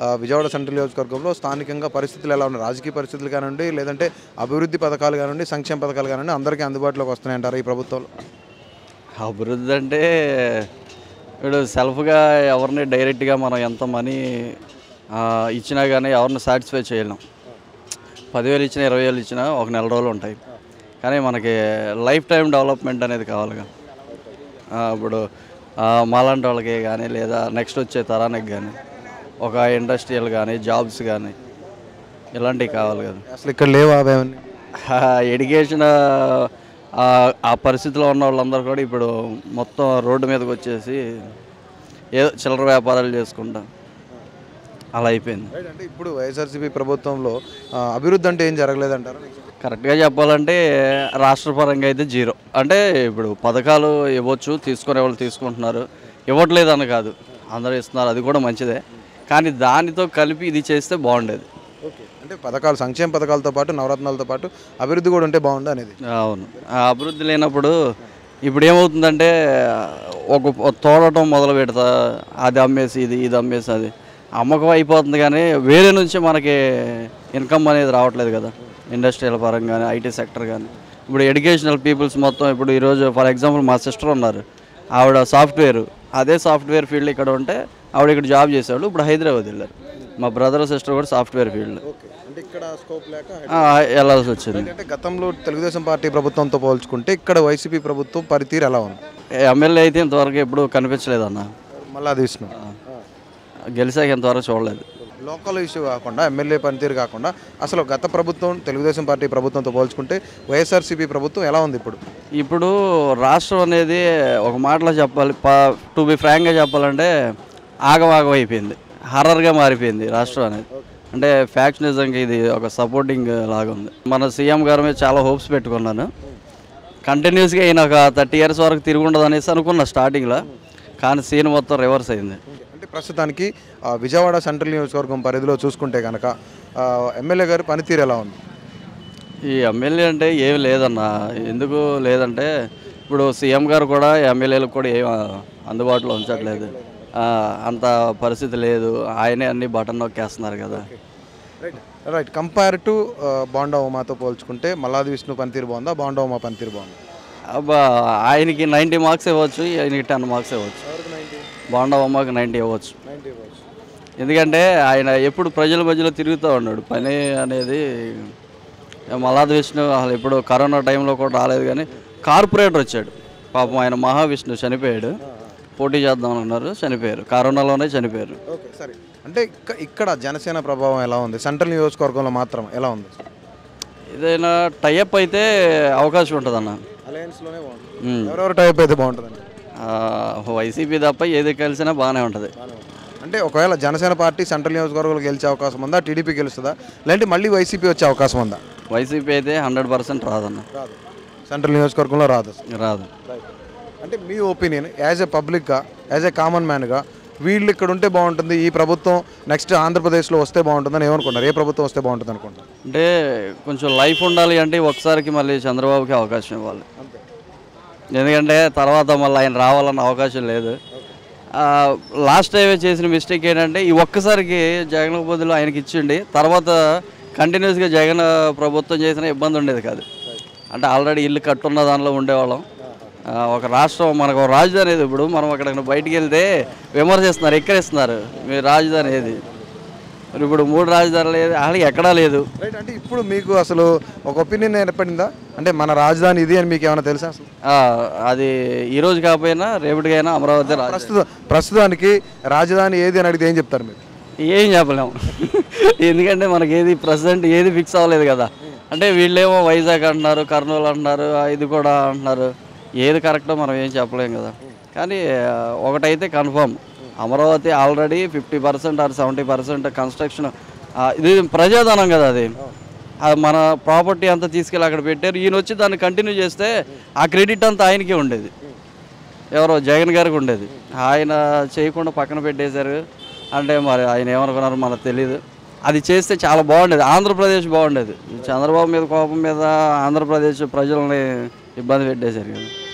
Vijayawada central నియోజకవర్గంలో స్థానికంగా పరిస్థితులు ఎలా ఉన్నాయి? రాజకీయ పరిస్థితులు కానివ్వండి, లేదంటే అభివృద్ధి పథకాలు కానివ్వండి, సంక్షేమ పథకాలు కానివ్వండి అందరికీ అందుబాటులోకి వస్తున్నాయంటారు ఈ ప్రభుత్వంలో? అభివృద్ధి అంటే ఇప్పుడు సెల్ఫ్గా ఎవరిని డైరెక్ట్గా మనం ఎంత మనీ ఇచ్చినా కానీ ఎవరిని సాటిస్ఫై చేయలేం. 10,000 ఇచ్చినా 20,000 ఇచ్చినా ఒక నెల రోజులు ఉంటాయి. కానీ మనకి లైఫ్ టైం డెవలప్మెంట్ అనేది కావాలిగా. ఇప్పుడు మాలాంటి వాళ్ళకి కానీ లేదా నెక్స్ట్ వచ్చే తరానికి కానీ ఒక ఇండస్ట్రియల్ కానీ జాబ్స్ కానీ ఇలాంటివి కావాలి కదా. అసలు ఇక్కడ లేవా అవన్నీ? ఎడ్యుకేషన్ ఆ పరిస్థితిలో ఉన్న వాళ్ళందరూ కూడా ఇప్పుడు మొత్తం రోడ్డు మీదకి వచ్చేసి ఏదో చిల్లర వ్యాపారాలు చేసుకుంటా అలా అయిపోయింది. అంటే ఇప్పుడు వైఎస్ఆర్సీపీ ప్రభుత్వంలో అభివృద్ధి అంటే ఏం జరగలేదంటారు? కరెక్ట్గా చెప్పాలంటే రాష్ట్ర పరంగా అయితే జీరో. అంటే ఇప్పుడు పథకాలు ఇవ్వచ్చు, తీసుకునే వాళ్ళు తీసుకుంటున్నారు, ఇవ్వట్లేదని కాదు, అందరూ ఇస్తున్నారు, అది కూడా మంచిదే. కానీ దానితో కలిపి ఇది చేస్తే బాగుండేది. ఓకే, అంటే పథకాలు సంక్షేమ పథకాలతో పాటు నవరత్నాలతో పాటు అభివృద్ధి కూడా ఉంటే బాగుండు అనేది. అవును, ఆ అభివృద్ధి లేనప్పుడు ఇప్పుడు ఏమవుతుందంటే ఒక తోడటం మొదలు పెడతా, అది అమ్మేసి ఇది అమ్మేసి అది అమ్మకం అయిపోతుంది. కానీ వేరే నుంచి మనకి ఇన్కమ్ అనేది రావట్లేదు కదా, ఇండస్ట్రియల్ పరంగా కానీ ఐటీ సెక్టర్ కానీ. ఇప్పుడు ఎడ్యుకేషనల్ పీపుల్స్ మొత్తం ఇప్పుడు ఈరోజు ఫర్ ఎగ్జాంపుల్ మా సిస్టర్ ఉన్నారు, ఆవిడ సాఫ్ట్వేర్, అదే సాఫ్ట్వేర్ ఫీల్డ్ ఇక్కడ ఉంటే ఆవిడ ఇక్కడ జాబ్ చేసేవాళ్ళు, ఇప్పుడు హైదరాబాద్ వెళ్ళారు. మా బ్రదర్ సిస్టర్ కూడా సాఫ్ట్వేర్ ఫీల్డ్ వెళ్ళాల్సి వచ్చింది. అంటే గతంలో తెలుగుదేశం పార్టీ ప్రభుత్వంతో పోల్చుకుంటే ఇక్కడ వైసీపీ ప్రభుత్వం పనితీరు ఎలా ఉంది? ఎమ్మెల్యే అయితే ఇంతవరకు ఎప్పుడు కనిపించలేదన్న. మళ్ళీ అది విష్ణు గెలిచాక ఇంతవరకు చూడలేదు. లోకల్ ఇష్యూ కాకుండా ఎమ్మెల్యే పనితీరు కాకుండా అసలు గత ప్రభుత్వం తెలుగుదేశం పార్టీ ప్రభుత్వంతో పోల్చుకుంటే వైఎస్ఆర్సీపీ ప్రభుత్వం ఎలా ఉంది ఇప్పుడు? ఇప్పుడు రాష్ట్రం అనేది ఒక మాటలో చెప్పాలి, టు బి ఫ్రాంక్గా చెప్పాలంటే ఆగమాగం అయిపోయింది, హర్రర్గా మారిపోయింది రాష్ట్రం అనేది. అంటే ఫ్యాక్షనిజంగా ఇది ఒక సపోర్టింగ్ లాగా ఉంది. మన సీఎం గారి మీద చాలా హోప్స్ పెట్టుకున్నాను, కంటిన్యూస్గా ఈయన ఒక 30 years వరకు తిరిగి ఉండదు అనేసి అనుకున్నా స్టార్టింగ్లో. కానీ సీన్ మొత్తం రివర్స్ అయింది. అంటే ప్రస్తుతానికి విజయవాడ సెంట్రల్ నియోజకవర్గం పరిధిలో చూసుకుంటే కనుక ఎమ్మెల్యే గారి పనితీరు ఎలా ఉంది? ఈ ఎమ్మెల్యే అంటే ఏమి లేదన్న. ఎందుకు లేదంటే ఇప్పుడు సీఎం గారు కూడా ఎమ్మెల్యేలకు కూడా ఏం అందుబాటులో ఉంచట్లేదు, అంత పరిస్థితి లేదు. ఆయనే అన్ని బటన్ నొక్కేస్తున్నారు కదా. రైట్, కంపేర్ టు బోండా ఉమాతో పోల్చుకుంటే మల్లాది విష్ణు పనితీరు బాగుందా, బోండా ఉమా పనితీరు బాగుందా? అబ్బా, ఆయనకి 90 marks ఇవ్వచ్చు, ఆయనకి 10 marks ఇవ్వచ్చు. బోండా ఉమాకి 90 ఇవ్వచ్చు. ఎందుకంటే ఆయన ఎప్పుడు ప్రజల మధ్యలో తిరుగుతూ ఉన్నాడు. పని అనేది మల్లాది విష్ణు అసలు ఇప్పుడు కరోనా టైంలో కూడా రాలేదు, కానీ కార్పొరేటర్ వచ్చాడు పాపం. ఆయన మహావిష్ణు చనిపోయాడు, పోటీ చేద్దాం అన్నారు, చనిపోయారు, కరోనాలోనే చనిపోయారు. ఓకే, సరే. అంటే ఇక్కడ జనసేన ప్రభావం ఎలా ఉంది? సెంట్రల్ నియోజకవర్గంలో మాత్రం ఎలా ఉంది? ఏదైనా టైఅప్ అయితే అవకాశం ఉంటుంది అన్న. అలయన్స్లోనే బాగుంటుంది. ఎవరెవరు టైప్ అయితే బాగుంటుందండి? వైసీపీ తప్ప ఏది కలిసినా బాగానే ఉంటుంది. అంటే ఒకవేళ జనసేన పార్టీ సెంట్రల్ నియోజకవర్గంలో గెలిచే అవకాశం ఉందా? టీడీపీ గెలుస్తుందా? లేదంటే మళ్ళీ వైసీపీ వచ్చే అవకాశం ఉందా? వైసీపీ అయితే 100% రాదన్న. సెంట్రల్ నియోజకవర్గంలో రాదు. అంటే మీ ఒపీనియన్ యాజ్ ఏ పబ్లిక్గా, యాజ్ ఏ కామన్ మ్యాన్గా వీళ్ళు ఇక్కడ ఉంటే బాగుంటుంది, ఈ ప్రభుత్వం నెక్స్ట్ ఆంధ్రప్రదేశ్లో వస్తే బాగుంటుందని ఏమనుకుంటారు? ఏ ప్రభుత్వం వస్తే బాగుంటుంది అనుకుంటారు? అంటే కొంచెం లైఫ్ ఉండాలి అంటే ఒకసారికి మళ్ళీ చంద్రబాబుకి అవకాశం ఇవ్వాలి. ఎందుకంటే తర్వాత మళ్ళీ ఆయన రావాలన్న అవకాశం లేదు. లాస్ట్ టైం చేసిన మిస్టేక్ ఏంటంటే ఈ ఒక్కసారికి జగన్ బదులు ఆయనకి ఇచ్చిండి, తర్వాత కంటిన్యూస్గా జగన్ ప్రభుత్వం చేసిన ఇబ్బంది ఉండేది కాదు. అంటే ఆల్రెడీ ఇల్లు కట్టున్న దానిలో ఉండేవాళ్ళం. ఒక రాష్ట్రం మనకు ఒక రాజధాని ఏది, ఇప్పుడు మనం అక్కడ బయటికి వెళ్తే విమర్శిస్తున్నారు, ఎక్కడిస్తున్నారు మీ రాజధాని ఏది, ఇప్పుడు 3 రాజధానులు ఏది, అసలు ఎక్కడా లేదు. రైట్, అంటే ఇప్పుడు మీకు అసలు ఒక ఒపీనియన్ ఏర్పడిందా? అంటే మన రాజధాని ఇది అని మీకు ఏమైనా తెలుసా? అసలు అది ఈరోజు కాకపోయినా రేపటికైనా అమరావతి ప్రస్తుతానికి రాజధాని ఏది అని అడిగితే ఏం చెప్తారు మీరు? ఏం చెప్పలేము. ఎందుకంటే మనకి ఏది ప్రెసిడెంట్ ఏది ఫిక్స్ అవ్వలేదు కదా. అంటే వీళ్ళేమో వైజాగ్ అంటున్నారు, కర్నూలు అంటున్నారు, ఇది కూడా అంటున్నారు. ఏది కరెక్టో మనం ఏం చెప్పలేం కదా. కానీ ఒకటైతే confirm, Amaravati already 50% or 70% construction. ఇది ప్రజాధనం కదా, అది మన ప్రాపర్టీ అంతా తీసుకెళ్ళి అక్కడ పెట్టారు. ఈయన వచ్చి దాన్ని కంటిన్యూ చేస్తే ఆ క్రెడిట్ అంతా ఆయనకే ఉండేది, ఎవరో జగన్ గారికి ఉండేది. ఆయన చేయకుండా పక్కన పెట్టేశారు. అంటే మరి ఆయన ఏమనుకున్నారో మనకు తెలియదు. అది చేస్తే చాలా బాగుండేది, ఆంధ్రప్రదేశ్ బాగుండేది. చంద్రబాబు మీద కోపం మీద ఆంధ్రప్రదేశ్ ప్రజల్ని ఇబ్బంది పెట్టేశారు కదా.